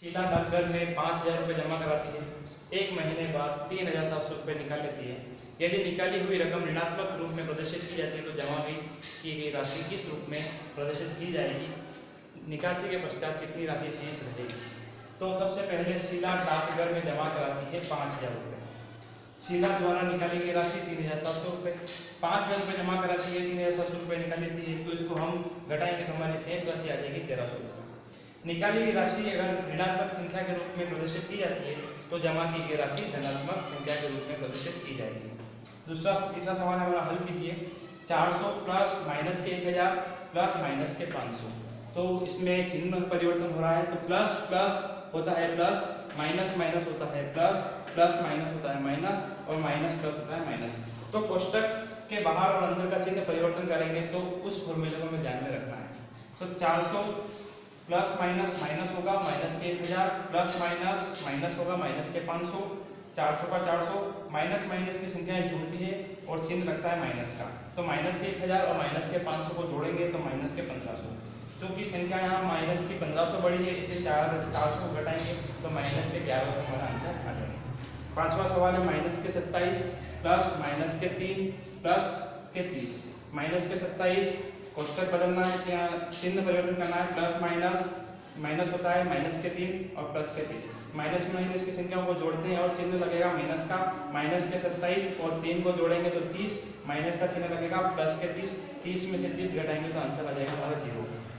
सीधा डाकघर में 5,000 रुपये जमा कराती है। एक महीने बाद 3,700 रुपये निकाल लेती है। यदि निकाली हुई रकम ऋणात्मक रूप में प्रदर्शित की जाती है तो जमा की गई राशि किस रूप में प्रदर्शित की जाएगी? निकासी के पश्चात कितनी राशि शेष रहेगी? तो सबसे पहले शीला डाकघर में जमा कराती है 5,000 रुपये। शीला द्वारा निकाली गई राशि 3,700 रुपये। 5,000 रुपये जमा कराती है, 3,700 रुपये निकाल लेती है, तो इसको हम घटाएंगे तो हमारी शेष राशि आ जाएगी 1,300 रुपये। निकाली गई राशि अगर ऋणात्मक संख्या के रूप में प्रदर्शित की जाती है तो जमा की गई राशि धनात्मक संख्या के रूप में प्रदर्शित की जाएगी। तीसरा सवाल हमारा हल कीजिए। 400 प्लस माइनस के 1,000 प्लस माइनस के 500। तो इसमें चिन्ह परिवर्तन हो रहा है, तो प्लस प्लस होता है प्लस, माइनस माइनस होता है प्लस, प्लस माइनस होता है माइनस और माइनस प्लस होता है माइनस। तो कोष्टक के बाहर और अंदर का चिन्ह परिवर्तन करेंगे तो उस फॉर्मूले को हमें ध्यान में रखना है। तो 400 प्लस माइनस माइनस होगा माइनस के 1,000 प्लस माइनस माइनस होगा माइनस के 500। 400 का 400, माइनस माइनस की संख्याएं जुड़ती है और चिन्ह लगता है माइनस का। तो माइनस के 1,000 और माइनस के 500 को जोड़ेंगे तो माइनस के 1,500। चूंकि संख्या यहाँ माइनस की 1,500 बड़ी है, इसलिए 400 को घटाएंगे तो माइनस के 1,100 हमारा आंसर आ जाएगा। पांचवा सवाल है माइनस के 27 प्लस माइनस के 3 प्लस के 30। माइनस के 27 कोष्टक बदलना है, चिन्ह परिवर्तन करना है, प्लस माइनस माइनस होता है माइनस के 3 और प्लस के 30। माइनस माइनस की संख्याओं को जोड़ते हैं और चिन्ह लगेगा माइनस का। माइनस के 27 और 3 को जोड़ेंगे तो 30, माइनस का चिन्ह लगेगा प्लस के 30। 30 में से 30 घटाएंगे तो आंसर आ जाएगा हमारा 0।